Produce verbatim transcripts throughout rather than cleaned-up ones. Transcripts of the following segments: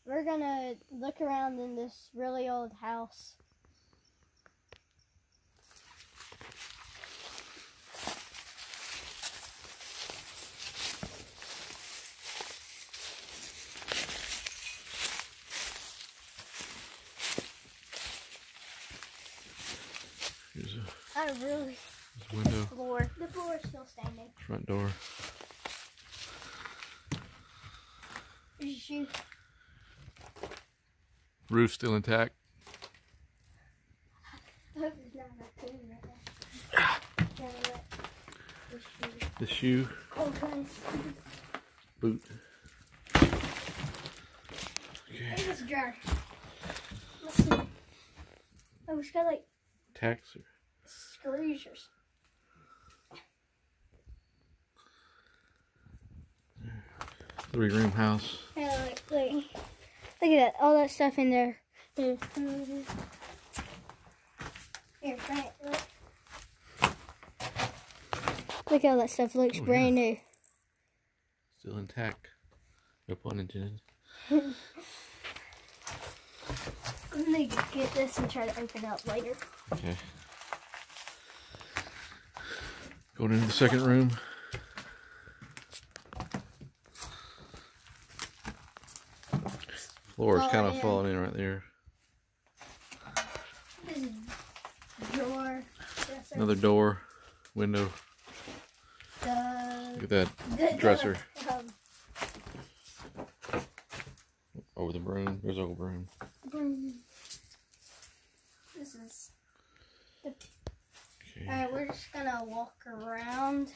we're gonna look around in this really old house. Here's a I really window. The floor. The floor is still standing. Front door. Here's your shoe. Roof still intact. I hope there's not enough clean right now. The shoe. The shoe. Oh, guys. Boot. I Okay. think it's jar. Let's see. Oh, it's got like Tacks. screws or something. Three room house. Yeah, like, like, look at that, all that stuff in there. Here, Here Frank, look. Look at all that stuff, looks Oh, brand yeah. new. Still intact. No pun intended. I'm gonna get this and try to open it up later. Okay. Going into the second room. Floor is Falling kind of in. falling in right there. This is drawer. Dresser. Another door, window. The, Look at that the dresser. Um, Over the broom. There's old broom. broom. This is. Okay. Alright, we're just gonna walk around.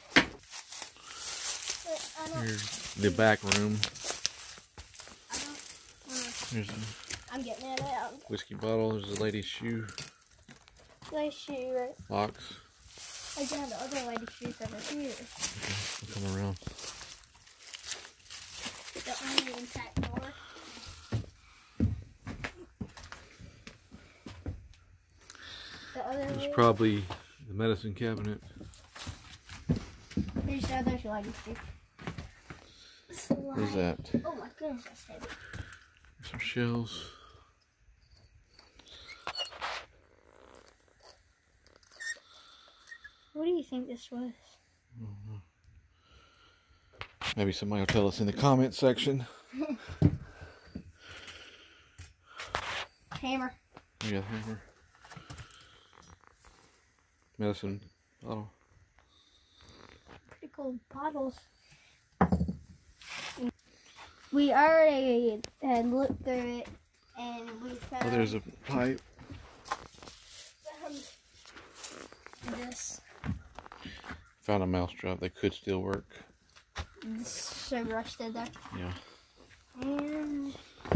But I don't, Here's the back room. I don't wanna, There's a I'm getting it out. whiskey bottle. There's a lady's shoe Lady's shoe, right? box. I got the other lady's shoes over here. Okay, we'll come around. The only intact door. The other There's lady- probably the medicine cabinet. Here's the other lady's shoe. Where's that? Oh my goodness, that's heavy. Some shelves. What do you think this was? Maybe somebody will tell us in the comment section. Hammer. Yeah, hammer. Medicine bottle. Pretty cool bottles. We already had looked through it and we found Oh, there's a pipe. um, this. Found a mouse trap that could still work. This is so rusted there. Yeah. And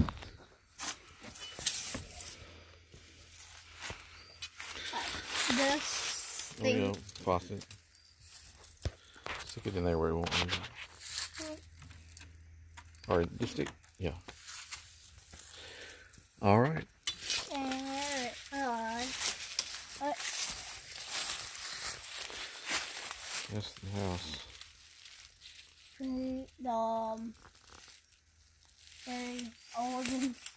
this There we thing. go. Faucet. Stick it in there where it won't move. Or just stick. Yeah. All right. And on. What? That's the house. The um, very old and